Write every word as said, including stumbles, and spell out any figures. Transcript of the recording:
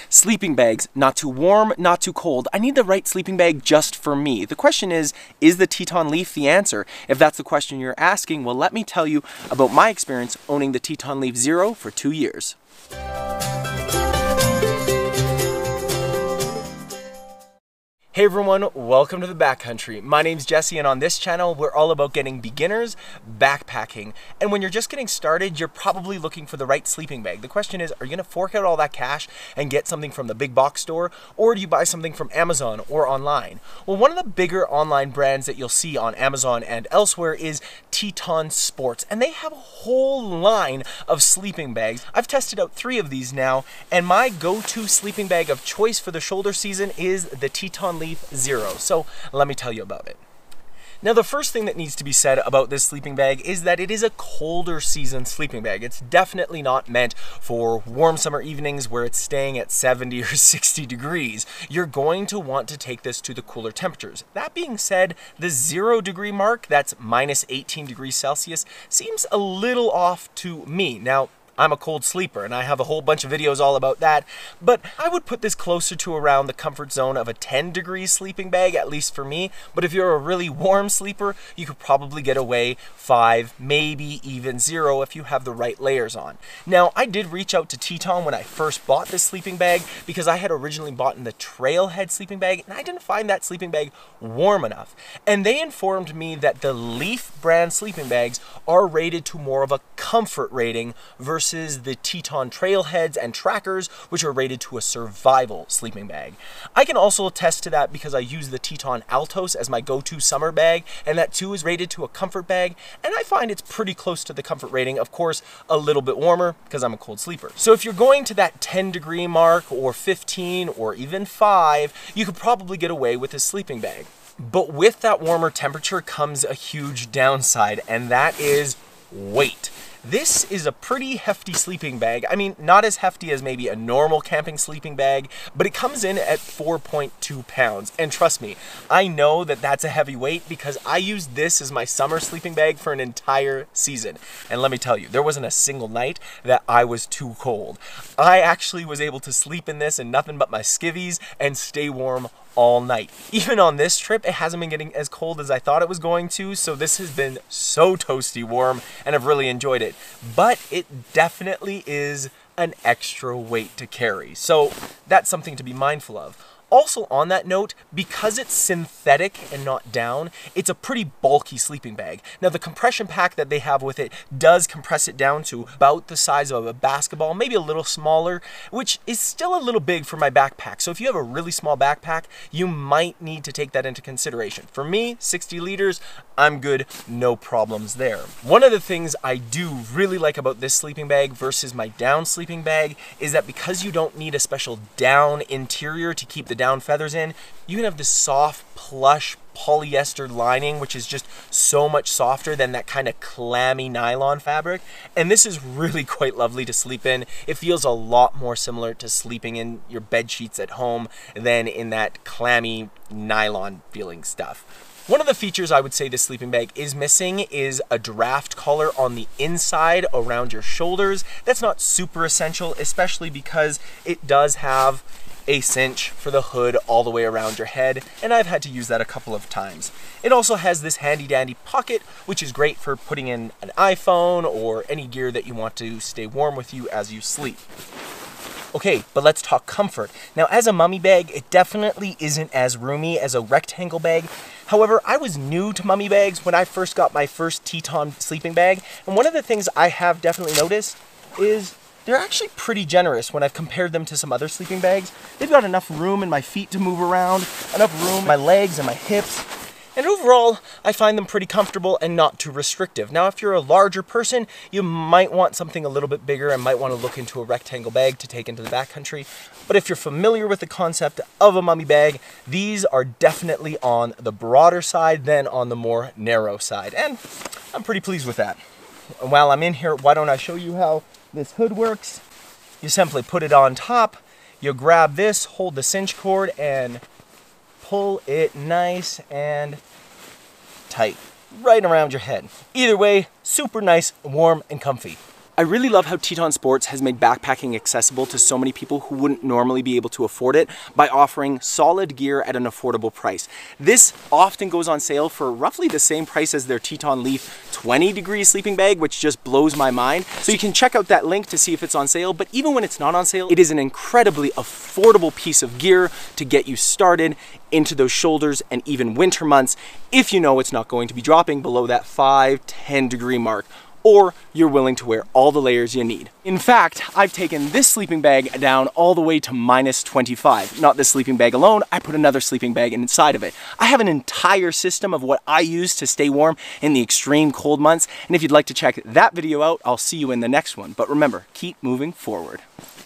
Sleeping bags, not too warm, not too cold. I need the right sleeping bag just for me. The question is, is the Teton Leaf the answer? If that's the question you're asking, well, let me tell you about my experience owning the Teton Leaf Zero for two years. Hey everyone, welcome to the Backcountry. My name's Jesse, and on this channel, we're all about getting beginners backpacking. And when you're just getting started, you're probably looking for the right sleeping bag. The question is, are you gonna fork out all that cash and get something from the big box store, or do you buy something from Amazon or online? Well, one of the bigger online brands that you'll see on Amazon and elsewhere is Teton Sports, and they have a whole line of sleeping bags. I've tested out three of these now, and my go-to sleeping bag of choice for the shoulder season is the Teton Leaf Zero. So let me tell you about it. Now, the first thing that needs to be said about this sleeping bag is that it is a colder season sleeping bag. It's definitely not meant for warm summer evenings where it's staying at seventy or sixty degrees. You're going to want to take this to the cooler temperatures. That being said, the zero degree mark, that's minus eighteen degrees Celsius, seems a little off to me. Now, I'm a cold sleeper, and I have a whole bunch of videos all about that, but I would put this closer to around the comfort zone of a ten degree sleeping bag, at least for me. But if you're a really warm sleeper, you could probably get away five, maybe even zero if you have the right layers on. Now, I did reach out to Teton when I first bought this sleeping bag because I had originally bought in the Trailhead sleeping bag, and I didn't find that sleeping bag warm enough. And they informed me that the Leaf brand sleeping bags are rated to more of a comfort rating versus the Teton Trailheads and Trackers, which are rated to a survival sleeping bag. I can also attest to that because I use the Teton Altos as my go-to summer bag, and that too is rated to a comfort bag, and I find it's pretty close to the comfort rating. Of course, a little bit warmer because I'm a cold sleeper. So if you're going to that ten degree mark or fifteen or even five, you could probably get away with a sleeping bag. But with that warmer temperature comes a huge downside, and that is weight. This is a pretty hefty sleeping bag. I mean, not as hefty as maybe a normal camping sleeping bag, but it comes in at four point two pounds. And trust me, I know that that's a heavy weight because I used this as my summer sleeping bag for an entire season. And let me tell you, there wasn't a single night that I was too cold. I actually was able to sleep in this in nothing but my skivvies and stay warm all night. Even on this trip, it hasn't been getting as cold as I thought it was going to, so this has been so toasty warm, and I've really enjoyed it. But it definitely is an extra weight to carry, so that's something to be mindful of. Also on that note, because it's synthetic and not down, it's a pretty bulky sleeping bag. Now the compression pack that they have with it does compress it down to about the size of a basketball, maybe a little smaller, which is still a little big for my backpack. So if you have a really small backpack, you might need to take that into consideration. For me, sixty liters, I'm good, no problems there. One of the things I do really like about this sleeping bag versus my down sleeping bag is that because you don't need a special down interior to keep the down feathers in, you can have this soft, plush polyester lining, which is just so much softer than that kind of clammy nylon fabric. And this is really quite lovely to sleep in. It feels a lot more similar to sleeping in your bed sheets at home than in that clammy nylon feeling stuff. One of the features I would say this sleeping bag is missing is a draft collar on the inside around your shoulders. That's not super essential, especially because it does have a cinch for the hood all the way around your head, and I've had to use that a couple of times. It also has this handy dandy pocket, which is great for putting in an iPhone or any gear that you want to stay warm with you as you sleep. Okay, but let's talk comfort. Now, as a mummy bag, it definitely isn't as roomy as a rectangle bag. However, I was new to mummy bags when I first got my first Teton sleeping bag, and one of the things I have definitely noticed is they're actually pretty generous when I've compared them to some other sleeping bags. They've got enough room in my feet to move around, enough room in my legs and my hips, and overall, I find them pretty comfortable and not too restrictive. Now, if you're a larger person, you might want something a little bit bigger and might want to look into a rectangle bag to take into the backcountry. But if you're familiar with the concept of a mummy bag, these are definitely on the broader side than on the more narrow side. And I'm pretty pleased with that. And while I'm in here, why don't I show you how this hood works? You simply put it on top, you grab this, hold the cinch cord, and pull it nice and tight right around your head. Either way, super nice, warm, and comfy. I really love how Teton Sports has made backpacking accessible to so many people who wouldn't normally be able to afford it by offering solid gear at an affordable price. This often goes on sale for roughly the same price as their Teton Leaf twenty degree sleeping bag, which just blows my mind. So you can check out that link to see if it's on sale, but even when it's not on sale, it is an incredibly affordable piece of gear to get you started into those shoulders and even winter months if you know it's not going to be dropping below that five, ten degree mark, or you're willing to wear all the layers you need. In fact, I've taken this sleeping bag down all the way to minus twenty-five. Not this sleeping bag alone, I put another sleeping bag inside of it. I have an entire system of what I use to stay warm in the extreme cold months, and if you'd like to check that video out, I'll see you in the next one. But remember, keep moving forward.